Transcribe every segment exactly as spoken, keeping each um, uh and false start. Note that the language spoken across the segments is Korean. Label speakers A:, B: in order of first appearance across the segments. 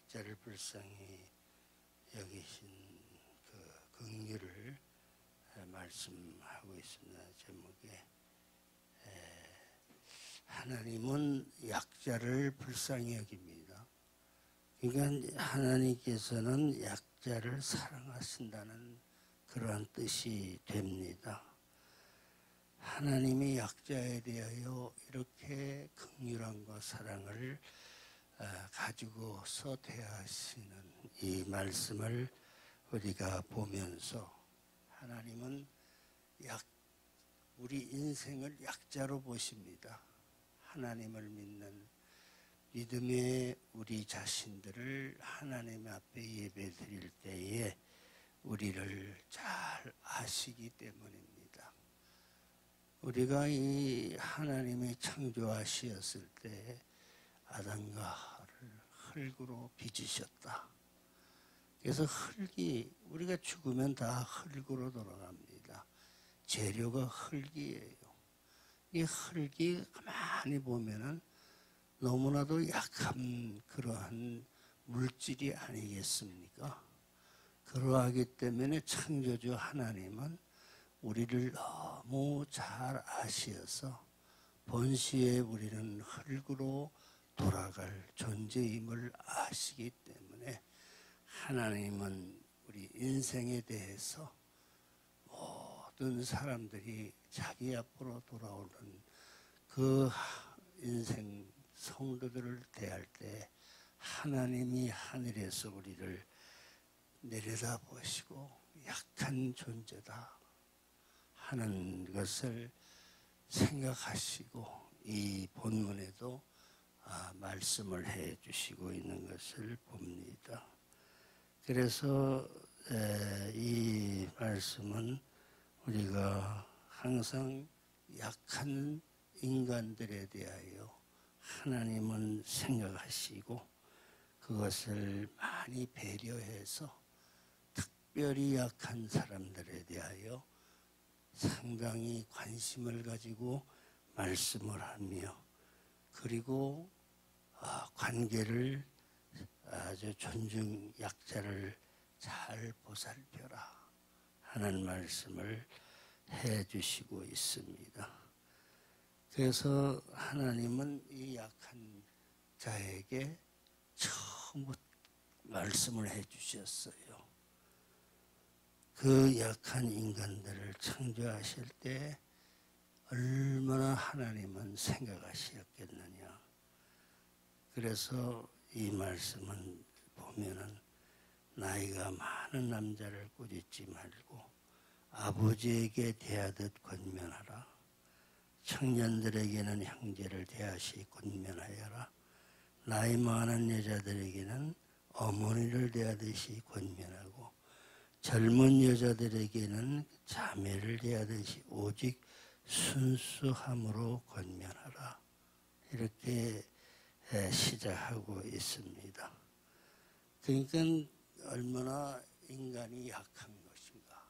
A: 약자를 불쌍히 여기신 그 긍휼을 말씀하고 있습니다. 제목에 하나님은 약자를 불쌍히 여깁니다. 그러니까 하나님께서는 약자를 사랑하신다는 그러한 뜻이 됩니다. 하나님이 약자에 대하여 이렇게 긍휼함과 사랑을 가지고서 대하시는 이 말씀을 우리가 보면서 하나님은 약, 우리 인생을 약자로 보십니다. 하나님을 믿는 믿음의 우리 자신들을 하나님 앞에 예배 드릴 때에 우리를 잘 아시기 때문입니다. 우리가 이 하나님이 창조하시었을 때 아담과 하와를 흙으로 빚으셨다. 그래서 흙이 우리가 죽으면 다 흙으로 돌아갑니다. 재료가 흙이에요. 이 흙이 가만히 보면은 너무나도 약한 그러한 물질이 아니겠습니까? 그러하기 때문에 창조주 하나님은 우리를 너무 잘 아시어서 본시에 우리는 흙으로 돌아갈 존재임을 아시기 때문에 하나님은 우리 인생에 대해서 모든 사람들이 자기 앞으로 돌아오는 그 인생 성도들을 대할 때 하나님이 하늘에서 우리를 내려다보시고 약한 존재다 하는 것을 생각하시고 이 본문에도 아, 말씀을 해 주시고 있는 것을 봅니다. 그래서 에, 이 말씀은 우리가 항상 약한 인간들에 대하여 하나님은 생각하시고 그것을 많이 배려해서 특별히 약한 사람들에 대하여 상당히 관심을 가지고 말씀을 하며 그리고 관계를 아주 존중 약자를 잘 보살펴라 하는 말씀을 해 주시고 있습니다. 그래서 하나님은 이 약한 자에게 처음부터 말씀을 해 주셨어요. 그 약한 인간들을 창조하실 때 얼마나 하나님은 생각하셨겠느냐. 그래서 이 말씀은 보면은 나이가 많은 남자를 꾸짖지 말고 아버지에게 대하듯 권면하라. 청년들에게는 형제를 대하시 권면하여라. 나이 많은 여자들에게는 어머니를 대하듯이 권면하고 젊은 여자들에게는 자매를 대하듯이 오직 순수함으로 권면하라. 이렇게 시작하고 있습니다. 그러니까 얼마나 인간이 약한 것인가.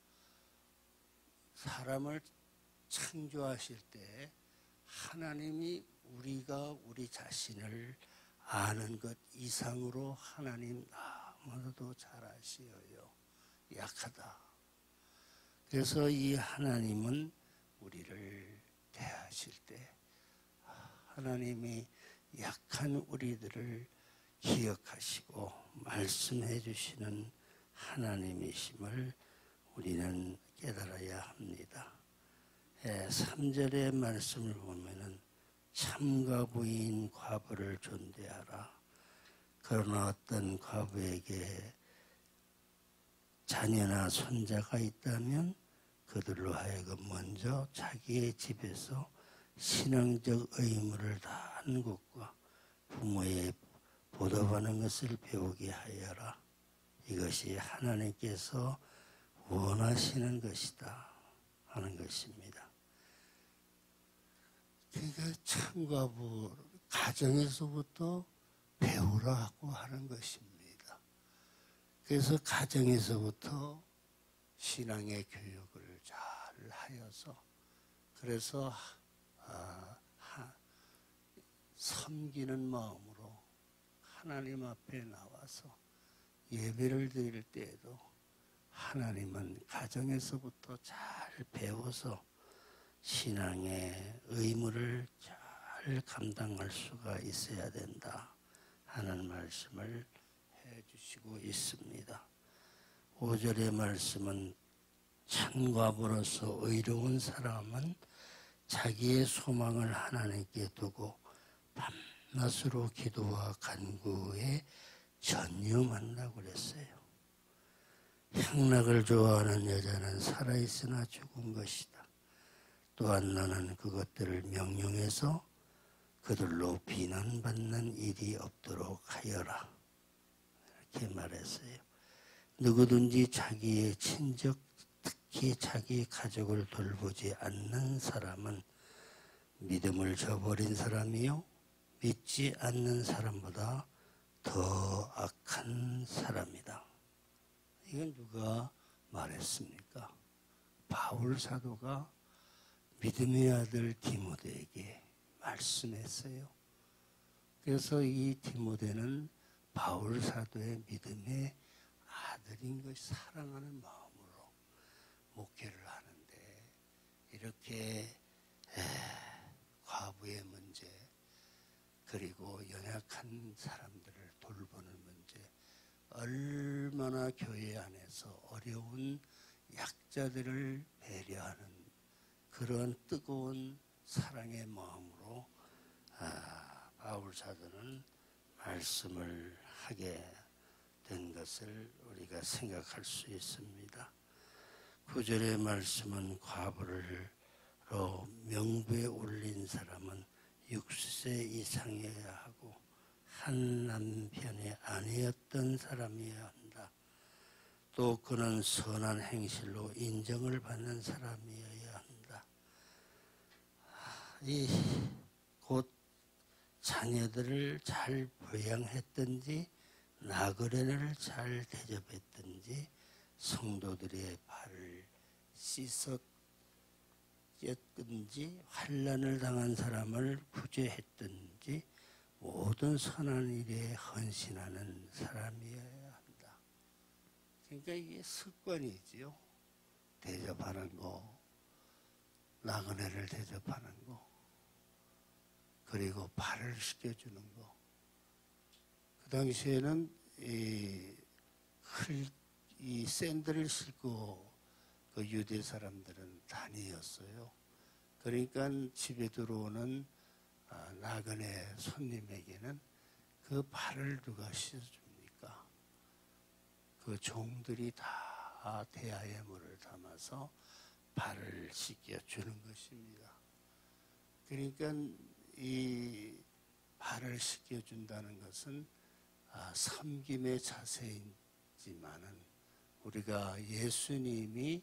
A: 사람을 창조하실 때 하나님이 우리가 우리 자신을 아는 것 이상으로 하나님 너무나도 잘 아시어요. 약하다. 그래서 이 하나님은 우리를 대하실 때 하나님이 약한 우리들을 기억하시고 말씀해 주시는 하나님이심을 우리는 깨달아야 합니다. 삼 절의 말씀을 보면은 참과부인 과부를 존대하라. 그러나 어떤 과부에게 자녀나 손자가 있다면 그들로 하여금 먼저 자기의 집에서 신앙적 의무를 다하는 것과 부모의 보답하는 것을 배우게 하여라. 이것이 하나님께서 원하시는 것이다 하는 것입니다. 그러니까 참과부 가정에서부터 배우라고 하는 것입니다. 그래서 가정에서부터 신앙의 교육을 잘 하여서 그래서 아, 하, 섬기는 마음으로 하나님 앞에 나와서 예배를 드릴 때에도 하나님은 가정에서부터 잘 배워서 신앙의 의무를 잘 감당할 수가 있어야 된다 하는 말씀을 해주시고 있습니다. 오 절의 말씀은 찬과부로서 의로운 사람은 자기의 소망을 하나님께 두고 밤낮으로 기도와 간구에 전념한다고 그랬어요. 향락을 좋아하는 여자는 살아있으나 죽은 것이다. 또한 너는 그것들을 명령해서 그들로 비난받는 일이 없도록 하여라. 이렇게 말했어요. 누구든지 자기의 친척, 특히 자기 가족을 돌보지 않는 사람은 믿음을 저버린 사람이요 믿지 않는 사람보다 더 악한 사람이다. 이건 누가 말했습니까? 바울 사도가 믿음의 아들 디모데에게 말씀했어요. 그래서 이 디모데는 바울 사도의 믿음의 아들인 것이 사랑하는 마음으로 목회를 하는데 이렇게 에, 과부의 문제 그리고 연약한 사람들을 돌보는 문제 얼마나 교회 안에서 어려운 약자들을 배려하는 그런 뜨거운 사랑의 마음으로 아, 바울 사도는 말씀을 하게 된 것을 우리가 생각할 수 있습니다. 구 절의 말씀은 과부를 명부에 올린 사람은 육 세 이상이어야 하고 한 남편의 아내였던 사람이어야 한다. 또 그는 선한 행실로 인정을 받는 사람이어야 한다. 이 곧 자녀들을 잘 보양했든지 나그네를 잘 대접했든지 성도들의 발을 씻었든지 환난을 당한 사람을 구제했든지 모든 선한 일에 헌신하는 사람이어야 한다. 그러니까 이게 습관이지요. 대접하는 거, 나그네를 대접하는 거, 그리고 발을 씻겨주는 거. 그 당시에는 이, 흘, 이 샌들을 신고 그 유대 사람들은 단이었어요. 그러니까 집에 들어오는 아, 나그네 손님에게는 그 발을 누가 씻어줍니까? 그 종들이 다 대야에 물을 담아서 발을 씻겨주는 것입니다. 그러니까 이 발을 씻겨준다는 것은 아, 섬김의 자세이지만은 우리가 예수님이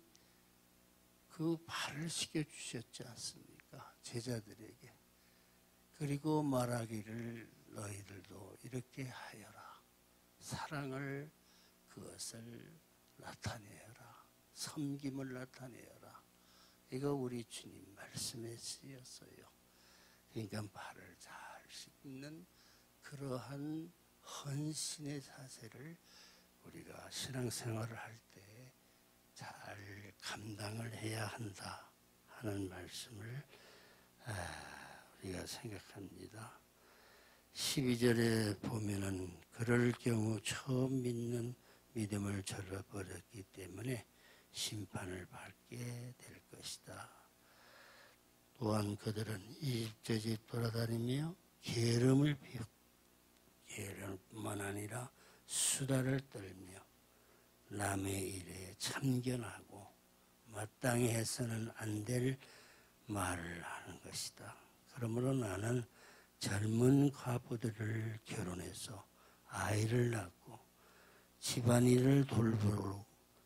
A: 그 발을 씻겨주셨지 않습니까? 제자들에게. 그리고 말하기를 너희들도 이렇게 하여라. 사랑을 그것을 나타내어라. 섬김을 나타내어라. 이거 우리 주님 말씀에 쓰였어요. 그러니까 발을 잘 씻는 그러한 헌신의 자세를 우리가 신앙생활을 할 때 잘 감당을 해야 한다 하는 말씀을 우리가 생각합니다. 십이 절에 보면은 그럴 경우 처음 믿는 믿음을 저버렸기 때문에 심판을 받게 될 것이다. 또한 그들은 이집저집 돌아다니며 게으름을 피우고 게으름뿐만 아니라 수다를 떨며 남의 일에 참견하고 마땅히 해서는 안 될 말을 하는 것이다. 그러므로 나는 젊은 과부들을 결혼해서 아이를 낳고 집안일을 돌보고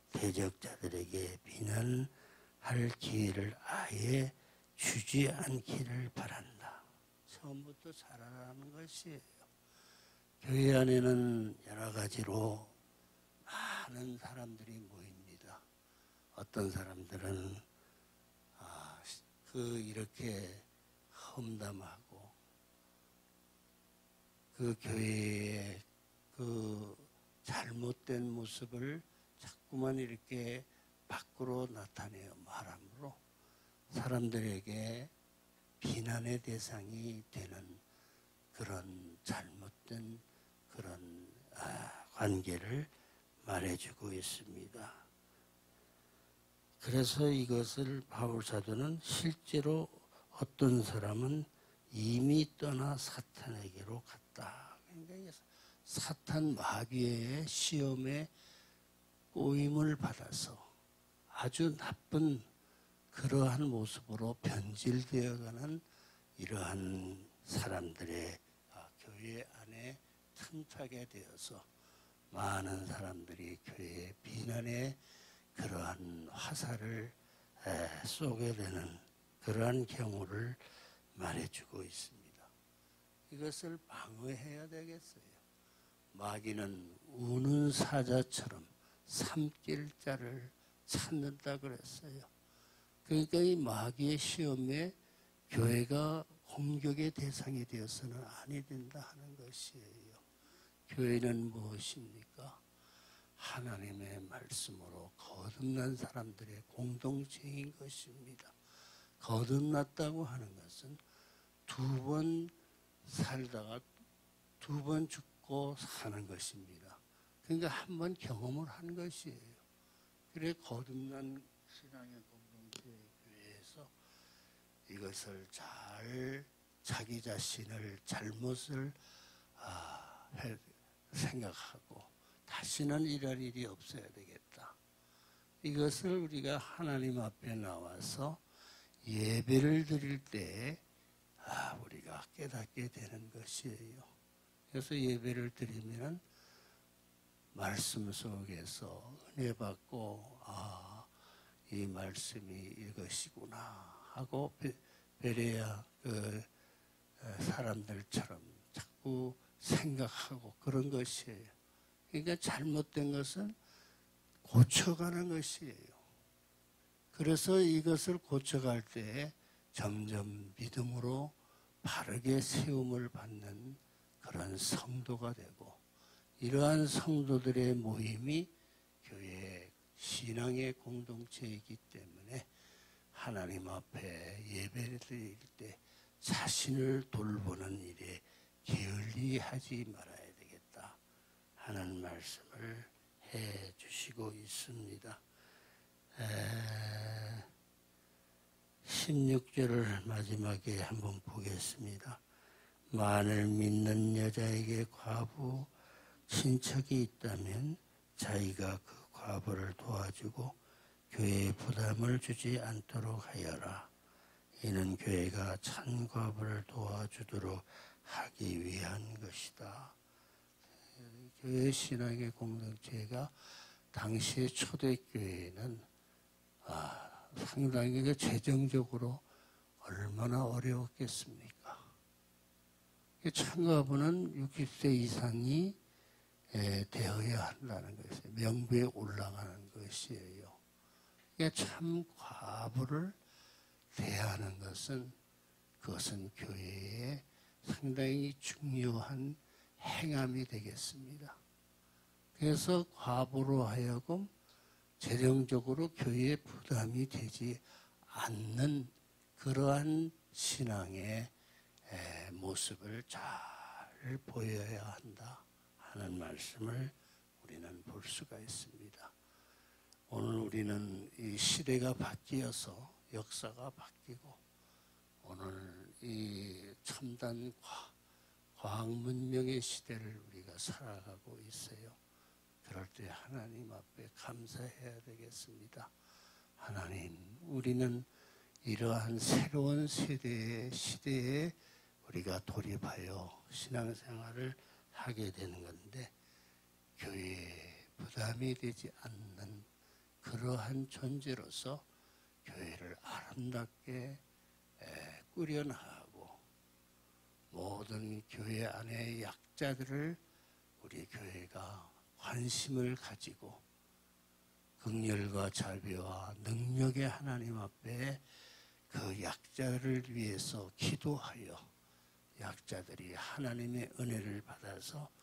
A: 대적자들에게 비난할 기회를 아예 주지 않기를 바란다. 처음부터 잘하라는 것이에요. 교회 안에는 여러 가지로 많은 사람들이 모입니다. 어떤 사람들은 아, 그 이렇게 험담하고 그 교회에 그 잘못된 모습을 자꾸만 이렇게 밖으로 나타내어 말함으로 사람들에게 비난의 대상이 되는 그런 잘못된 그런 아, 관계를 말해주고 있습니다. 그래서 이것을 바울 사도는 실제로 어떤 사람은 이미 떠나 사탄에게로 갔다. 그러니까 사탄 마귀의 시험에 꼬임을 받아서 아주 나쁜 그러한 모습으로 변질되어가는 이러한 사람들의 교회 안에 틈타게 되어서 많은 사람들이 교회의 비난의 그러한 화살을 쏘게 되는 그러한 경우를 말해주고 있습니다. 이것을 방어해야 되겠어요. 마귀는 우는 사자처럼 삼킬 자를 찾는다 그랬어요. 그러니까 이 마귀의 시험에 교회가 공격의 대상이 되어서는 아니 된다 하는 것이에요. 교회는 무엇입니까? 하나님의 말씀으로 거듭난 사람들의 공동체인 것입니다. 거듭났다고 하는 것은 두 번 살다가 두 번 죽고 사는 것입니다. 그러니까 한 번 경험을 한 것이에요. 그래 거듭난 신앙의 공동체 교회에서 이것을 잘 자기 자신을 잘못을 아, 해, 생각하고 다시는 이럴 일이 없어야 되겠다. 이것을 우리가 하나님 앞에 나와서 예배를 드릴 때 아, 우리가 깨닫게 되는 것이에요. 그래서 예배를 드리면 말씀 속에서 은혜 받고 아, 이 말씀이 이것이구나 하고 베레아 그 사람들처럼 자꾸 생각하고 그런 것이에요. 그러니까 잘못된 것은 고쳐가는 것이에요. 그래서 이것을 고쳐갈 때 점점 믿음으로 바르게 세움을 받는 그런 성도가 되고 이러한 성도들의 모임이 교회의 신앙의 공동체이기 때문에 하나님 앞에 예배를 드릴 때 자신을 돌보는 일에 게을리하지 말아야 되겠다 하는 말씀을 해 주시고 있습니다. 에, 십육 절을 마지막에 한번 보겠습니다. 만일 믿는 여자에게 과부 친척이 있다면 자기가 그 과부를 도와주고 교회에 부담을 주지 않도록 하여라. 이는 교회가 찬 과부를 도와주도록 하기 위한 것이다. 교회 신앙의 공동체가 당시의 초대교회는 아, 상당히 재정적으로 얼마나 어려웠겠습니까? 찬과부는 육십 세 이상이 되어야 한다는 것이에요. 명부에 올라가는 것이에요. 그러니까 참 과부를 대하는 것은 그것은 교회에 상당히 중요한 행함이 되겠습니다. 그래서 과부로 하여금 재정적으로 교회에 부담이 되지 않는 그러한 신앙의 모습을 잘 보여야 한다 하는 말씀을 우리는 볼 수가 있습니다. 오늘 우리는 이 시대가 바뀌어서 역사가 바뀌고 오늘 이 첨단 과학 문명의 시대를 우리가 살아가고 있어요. 그럴 때 하나님 앞에 감사해야 되겠습니다. 하나님, 우리는 이러한 새로운 세대의 시대에 우리가 돌입하여 신앙생활을 하게 되는 건데 교회에 부담이 되지 않는 그러한 존재로서 교회를 아름답게 꾸려나가고 모든 교회 안의 약자들을 우리 교회가 관심을 가지고 긍휼과 자비와 능력의 하나님 앞에 그 약자를 위해서 기도하여 약자들이 하나님의 은혜를 받아서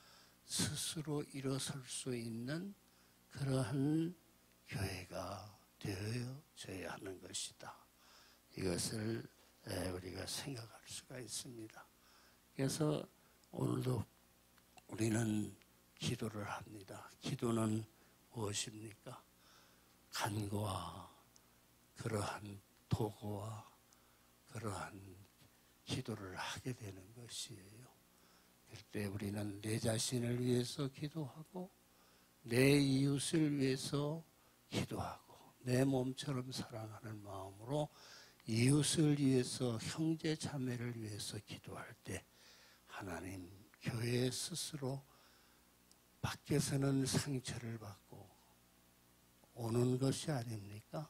A: 스스로 일어설 수 있는 그러한 교회가 되어져야 하는 것이다. 이것을 우리가 생각할 수가 있습니다. 그래서 오늘도 우리는 기도를 합니다. 기도는 무엇입니까? 간구와 그러한 도구와 그러한 기도를 하게 되는 것이에요. 그때 우리는 내 자신을 위해서 기도하고 내 이웃을 위해서 기도하고 내 몸처럼 사랑하는 마음으로 이웃을 위해서 형제 자매를 위해서 기도할 때 하나님 교회 스스로 밖에서는 상처를 받고 오는 것이 아닙니까?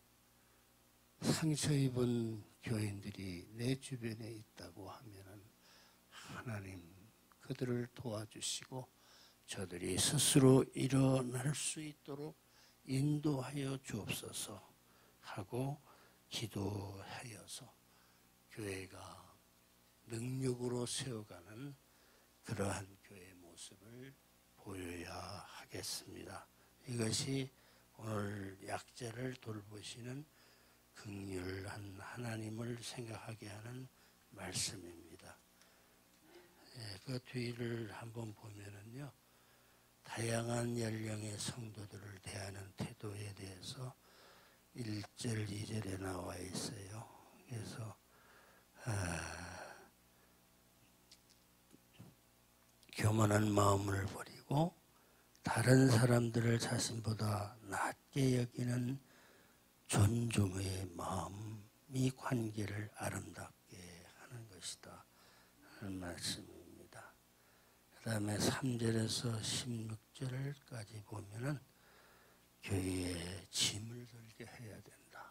A: 상처 입은 교인들이 내 주변에 있다고 하면은 하나님 그들을 도와주시고 저들이 스스로 일어날 수 있도록 인도하여 주옵소서 하고 기도하여서 교회가 능력으로 세워가는 그러한 교회의 모습을 보여야 하겠습니다. 이것이 오늘 약자를 돌보시는 긍휼한 하나님을 생각하게 하는 말씀입니다. 예, 그 뒤를 한번 보면은요, 다양한 연령의 성도들을 대하는 태도에 대해서 일 절, 이 절에 나와 있어요. 그래서 아, 교만한 마음을 버리고 다른 사람들을 자신보다 낮게 여기는 존중의 마음이 관계를 아름답게 하는 것이다 하는 말씀입니다. 그 다음에 삼 절에서 십육 절까지 보면은 교회에 짐을 들게 해야 된다.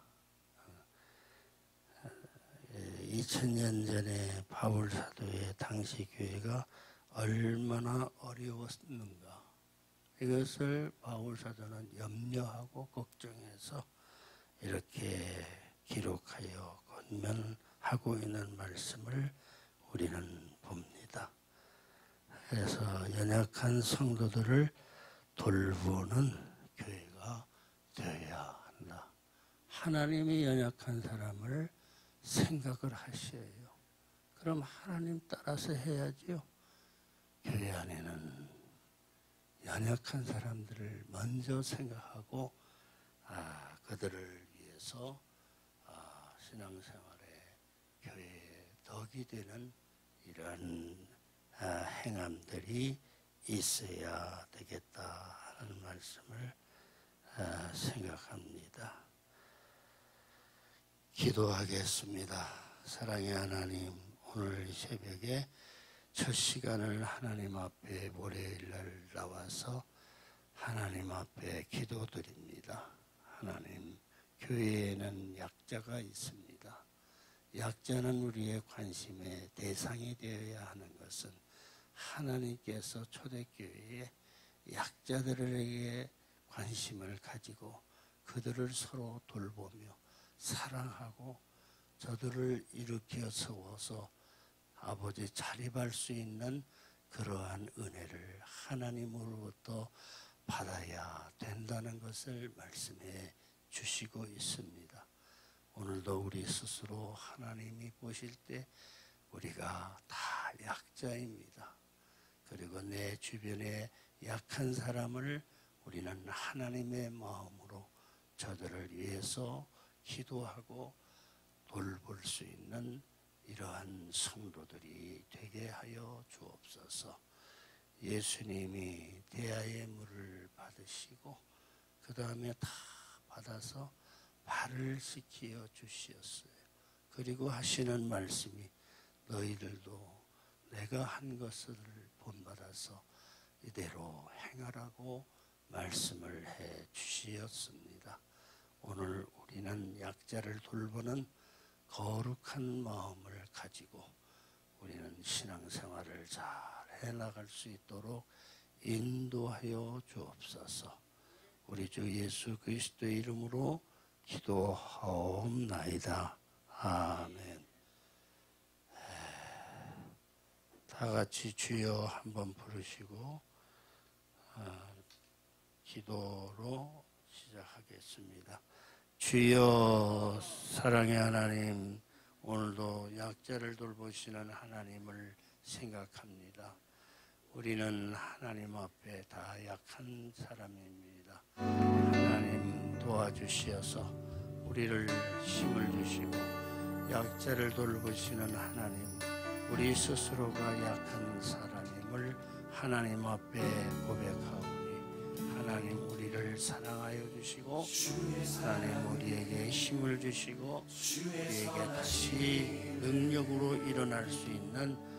A: 이천 년 전에 바울 사도의 당시 교회가 얼마나 어려웠는가. 이것을 바울 사도는 염려하고 걱정해서 이렇게 기록하여 권면하고 있는 말씀을 우리는 봅니다. 그래서 연약한 성도들을 돌보는 교회가 되어야 한다. 하나님이 연약한 사람을 생각을 하셔요. 그럼 하나님 따라서 해야지요. 교회 안에는 연약한 사람들을 먼저 생각하고 아, 그들을 위해서 아, 신앙생활에 교회에 덕이 되는 이런 아, 행함들이 있어야 되겠다 하는 말씀을 아, 생각합니다. 기도하겠습니다. 사랑의 하나님, 오늘 새벽에 첫 시간을 하나님 앞에 월요일날 나와서 하나님 앞에 기도드립니다. 하나님, 교회에는 약자가 있습니다. 약자는 우리의 관심의 대상이 되어야 하는 것은 하나님께서 초대교회에 약자들에게 관심을 가지고 그들을 서로 돌보며 사랑하고 저들을 일으켜 세워서 아버지 자립할 수 있는 그러한 은혜를 하나님으로부터 받아야 된다는 것을 말씀해 주시고 있습니다. 오늘도 우리 스스로 하나님이 보실 때 우리가 다 약자입니다. 그리고 내 주변에 약한 사람을 우리는 하나님의 마음으로 저들을 위해서 기도하고 돌볼 수 있는 이러한 성도들이 되게 하여 주옵소서. 예수님이 대하의 물을 받으시고 그 다음에 다 받아서 발을 씻겨 주셨어요. 그리고 하시는 말씀이 너희들도 내가 한 것을 본받아서 이대로 행하라고 말씀을 해 주시었습니다. 오늘 우리는 약자를 돌보는 거룩한 마음을 가지고 우리는 신앙생활을 잘 해나갈 수 있도록 인도하여 주옵소서. 우리 주 예수 그리스도의 이름으로 기도하옵나이다. 아멘. 다 같이 주여 한번 부르시고 어, 기도로 시작하겠습니다. 주여 사랑의 하나님, 오늘도 약자를 돌보시는 하나님을 생각합니다. 우리는 하나님 앞에 다 약한 사람입니다. 하나님 도와주시어서 우리를 힘을 주시고 약자를 돌보시는 하나님, 우리 스스로가 약한 사람임을 하나님 앞에 고백하오니 하나님 우리를 사랑하여 주시고 하나님 우리에게 힘을 주시고 우리에게 다시 능력으로 일어날 수 있는